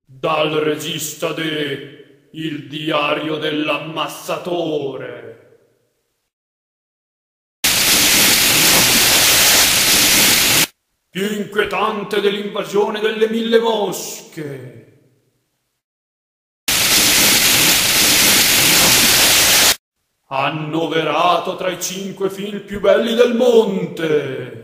Dal regista de Il diario dell'ammassatore. Più inquietante dell'invasione delle 1000 mosche. Annoverato tra i 5 film più belli del monte.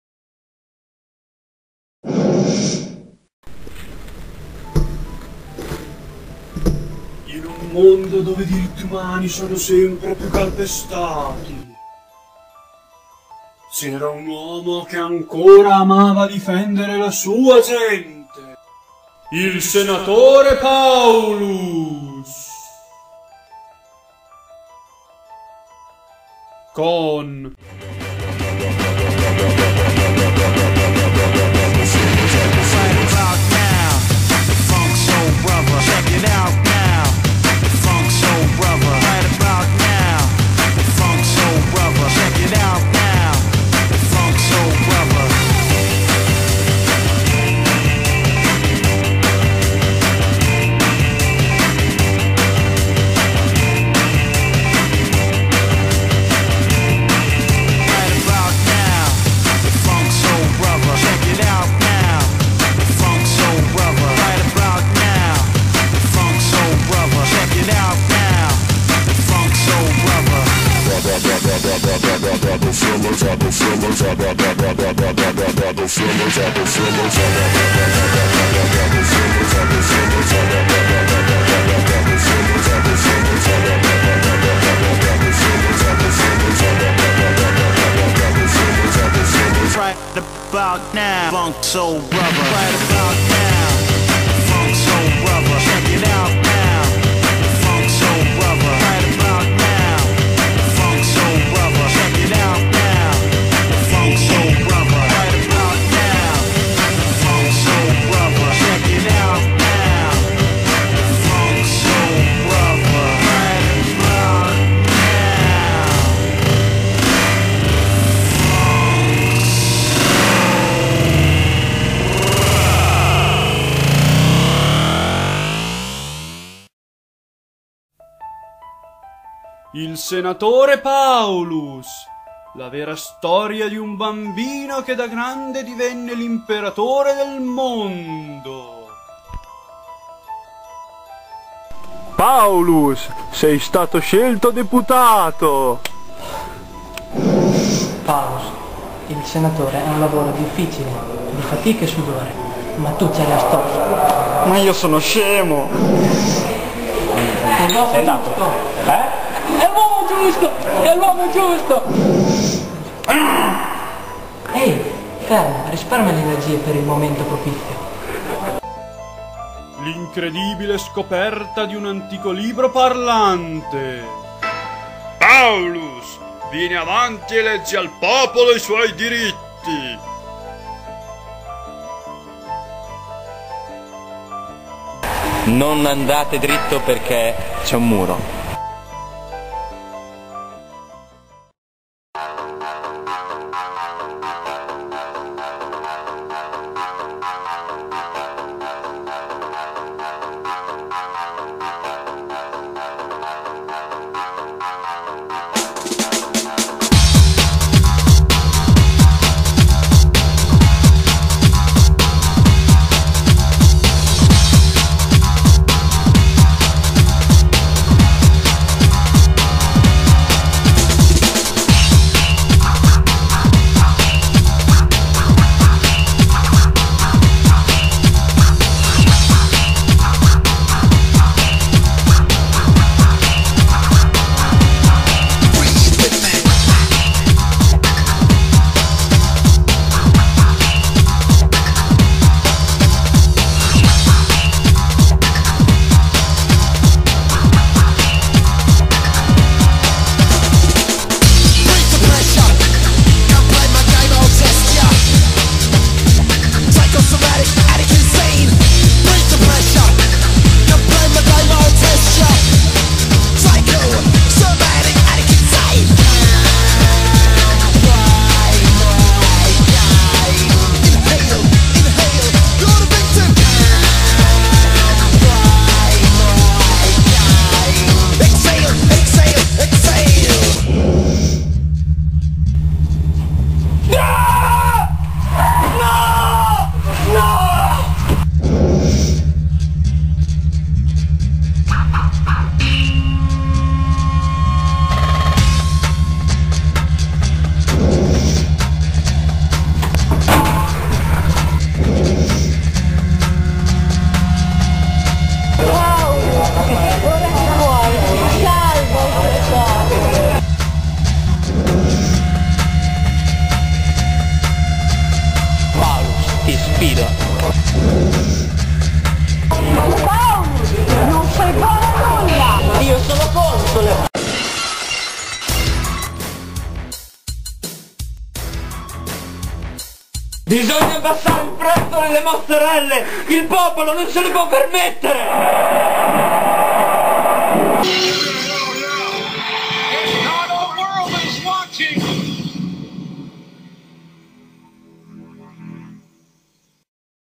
In un mondo dove i diritti umani sono sempre più calpestati, c'era un uomo che ancora amava difendere la sua gente. Il senatore Paulus. Con right about now, funk soul brother. Right about now, funk soul brother. Check it out now, funk soul brother. Right about now, funk soul brother. Check it out now, funk soul brother. Right about now, funk soul brother. Check it out now, funk soul brother. Right about now. Il senatore Paulus, la vera storia di un bambino che da grande divenne l'imperatore del mondo. Paulus, sei stato scelto deputato! Paulus, il senatore è un lavoro difficile, di fatica e sudore, ma tu ce l'hai addosso. Ma io sono scemo! È l'uomo giusto! È l'uomo giusto! È l'uomo giusto! Ehi, ferma, risparmia le energie per il momento propizio. L'incredibile scoperta di un antico libro parlante. Paulus, vieni avanti e leggi al popolo i suoi diritti. Non andate dritto perché c'è un muro. Bisogna abbassare il prezzo delle mozzarelle! Il popolo non se le può permettere! Now the world is watching.